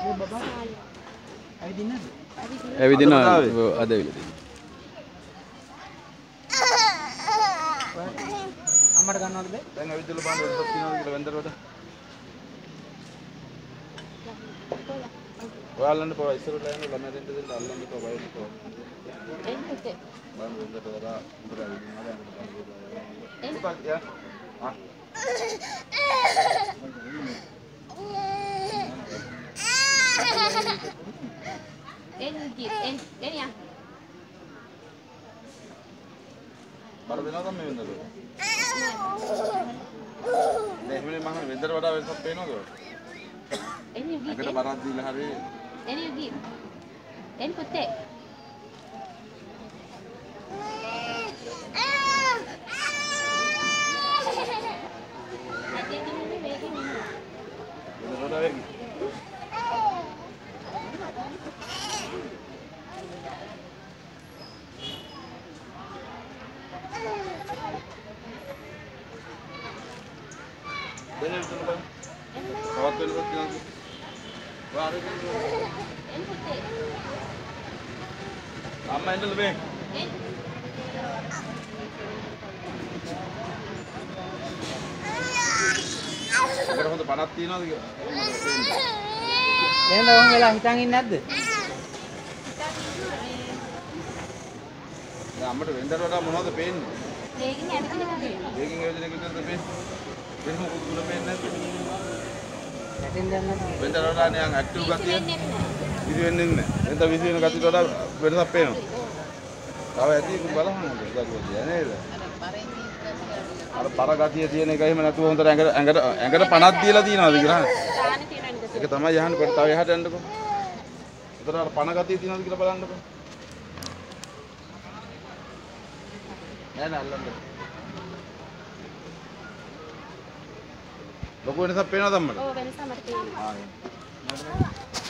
ඇවිදින අද විලදී. අම්මට ගන්නවද බෑ? දැන් ඇවිදලා බලන්න වෙනසක් තියනවද කියලා වෙන්දරට. ඔයාලන්න පොවා ඉස්සරහට යන්න ළමයා දෙන්න අල්ලන්න පොවා වයින් පොවා. එන්නත්. මම වෙන්දරට වඩා උඹට ඇවිදිනවා දැන්. පුතා යා. ආ. එන්න. බර දෙනවද මේ වෙන්දරට? නෑ මම වෙන්දරට වඩා වෙනසක් පේනවද? අකට බරක් දීලා හරි එන යුගී එන් පුතේ අම්මා එන්න ලබේ අර හොඳ පණක් තියනවාද කියලා එහෙනම් ඔහොම වෙලා හිතන් ඉන්නේ නැද්ද? දැන් අම්මට වෙන්දට වඩා මොනවද පේන්නේ? වේගින් ඇවිදින එක. වේගින් ඇවිදින එක විතරද පේන්නේ? වෙන මොකද පේන්නේ නැද්ද? නැතින් දැන් නැද්ද? වෙන්දට වඩා නිකන් ඇක්ටිව් ගතිය විසි වෙන්නේ නැහැ. එතන විසි වෙන ගතියට වඩා වෙනසක් පේනවා. තව ඇති බලහන් ගතිය නේද? අර පර ගතිය තියෙන එක එහෙම නැතුව හොඳට ඇඟට පණක් දීලා තියනවාද කියලා අහන්නේ. ඒක තමයි යහන්නේ පොඩ්ඩක් තව එහාට යන්නකෝ. උතර අර පණ ගතිය තියනවාද කියලා බලන්නකෝ. නෑ නෑ අල්ලන්න. ලොකු වෙනසක් පේනවද අම්මට? ඔව් වෙනසක් මට පේනවා. ආ.